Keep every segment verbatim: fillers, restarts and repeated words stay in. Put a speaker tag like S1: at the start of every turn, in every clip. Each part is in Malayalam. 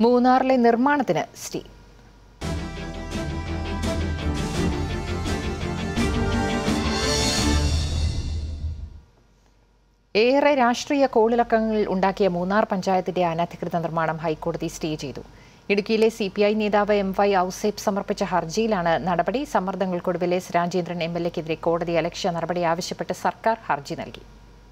S1: മൂന്നാറിലെ നിർമ്മാണത്തിന് സ്റ്റേ. ഏറെ രാഷ്ട്രീയ കോളിളക്കങ്ങൾ ഉണ്ടാക്കിയ മൂന്നാർ പഞ്ചായത്തിന്റെ അനധികൃത നിർമ്മാണം ഹൈക്കോടതി സ്റ്റേ ചെയ്തു. ഇടുക്കിയിലെ സി പി ഐ നേതാവ് എം വൈ ഔസേപ്പ് സമർപ്പിച്ച ഹർജിയിലാണ് നടപടി. സമ്മർദ്ദങ്ങൾക്കൊടുവിൽ എസ് രാജേന്ദ്രൻ എം എൽ എക്കെതിരെ കോടതി അലക്ഷ്യ നടപടി ആവശ്യപ്പെട്ട് സർക്കാർ ഹർജി നൽകി.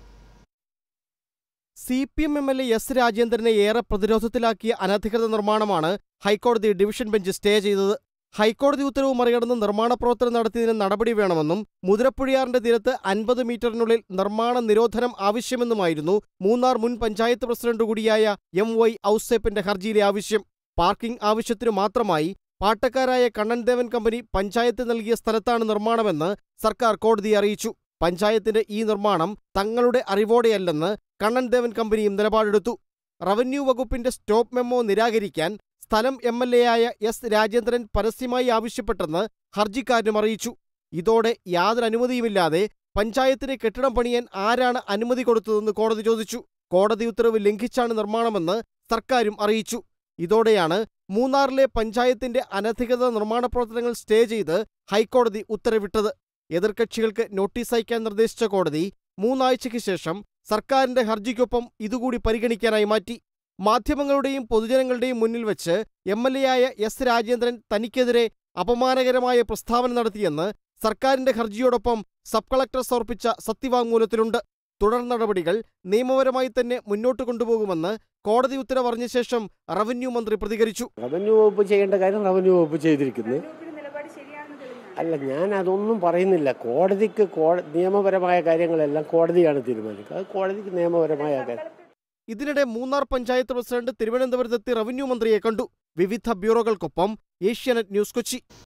S2: C P M M L A S രാജേന്ദ്രനെ ഏറെ പ്രതിരോധത്തിലാക്കിയ അനധികൃത നിർമ്മാണമാണ് ഹൈക്കോടതി ഡിവിഷൻ ബെഞ്ച് സ്റ്റേ ചെയ്തത്. ഹൈക്കോടതി ഉത്തരവ് മറികടന്ന് നിർമ്മാണ പ്രവർത്തനം നടത്തിയതിന് നടപടി വേണമെന്നും മുതിരപ്പുഴയാറിന്റെ തീരത്ത് അൻപത് മീറ്ററിനുള്ളിൽ നിർമ്മാണ നിരോധനം ആവശ്യമെന്നുമായിരുന്നു മൂന്നാർ മുൻ പഞ്ചായത്ത് പ്രസിഡന്റ് കൂടിയായ എം വൈ ഔസേപ്പിന്റെ ഹർജിയിലെ ആവശ്യം. പാർക്കിംഗ് ആവശ്യത്തിനു മാത്രമായി പാട്ടക്കാരായ കണ്ണൻ ദേവൻ കമ്പനി പഞ്ചായത്ത് നൽകിയ സ്ഥലത്താണ് നിർമ്മാണമെന്ന് സർക്കാർ കോടതിയെ അറിയിച്ചു. പഞ്ചായത്തിന്റെ ഈ നിർമ്മാണം തങ്ങളുടെ അറിവോടെയല്ലെന്ന് കണ്ണൻ ദേവൻ കമ്പനിയും നിലപാടെടുത്തു. റവന്യൂ വകുപ്പിന്റെ സ്റ്റോപ്പ് മെമ്മോ നിരാകരിക്കാൻ സ്ഥലം എം എൽ എ ആയ എസ് രാജേന്ദ്രൻ പരസ്യമായി ആവശ്യപ്പെട്ടെന്ന് ഹർജിക്കാരനും അറിയിച്ചു. ഇതോടെ യാതൊരു അനുമതിയുമില്ലാതെ പഞ്ചായത്തിന് കെട്ടിടം പണിയാൻ ആരാണ് അനുമതി കൊടുത്തതെന്ന് കോടതി ചോദിച്ചു. കോടതി ഉത്തരവ് ലംഘിച്ചാണ് നിർമ്മാണമെന്ന് സർക്കാരും അറിയിച്ചു. ഇതോടെയാണ് മൂന്നാറിലെ പഞ്ചായത്തിന്റെ അനധികൃത നിർമ്മാണ പ്രവർത്തനങ്ങൾ സ്റ്റേ ചെയ്ത് ഹൈക്കോടതി ഉത്തരവിട്ടത്. എതിർകക്ഷികൾക്ക് നോട്ടീസ് അയക്കാൻ നിർദ്ദേശിച്ച കോടതി മൂന്നാഴ്ചയ്ക്ക് ശേഷം സർക്കാരിന്റെ ഹർജിക്കൊപ്പം ഇതുകൂടി പരിഗണിക്കാനായി മാറ്റി. മാധ്യമങ്ങളുടെയും പൊതുജനങ്ങളുടെയും മുന്നിൽ വെച്ച് എം എൽ എ ആയ എസ് രാജേന്ദ്രൻ തനിക്കെതിരെ അപമാനകരമായ പ്രസ്താവന നടത്തിയെന്ന് സർക്കാരിന്റെ ഹർജിയോടൊപ്പം സബ് കളക്ടർ സമർപ്പിച്ച സത്യവാങ്മൂലത്തിലുണ്ട്. തുടർ നടപടികൾ നിയമപരമായി തന്നെ മുന്നോട്ട് കൊണ്ടുപോകുമെന്ന് കോടതി ഉത്തരവ് അറിഞ്ഞ ശേഷം റവന്യൂ മന്ത്രി പ്രതികരിച്ചു.
S3: റവന്യൂ വകുപ്പ് ചെയ്യേണ്ട കാര്യം റവന്യൂ വകുപ്പ് ചെയ്തിരിക്കുന്നു. അല്ല, ഞാൻ അതൊന്നും പറയുന്നില്ല. കോടതിക്ക് നിയമപരമായ കാര്യങ്ങളെല്ലാം കോടതിയാണ് തീരുമാനിക്കുക. അത് കോടതിക്ക് നിയമപരമായ കാര്യം.
S2: ഇതിനിടെ മൂന്നാർ പഞ്ചായത്ത് പ്രസിഡന്റ് തിരുവനന്തപുരത്തെത്തി റവന്യൂ മന്ത്രിയെ കണ്ടു. വിവിധ ബ്യൂറോകൾക്കൊപ്പം ഏഷ്യാനെറ്റ് ന്യൂസ് കൊച്ചി.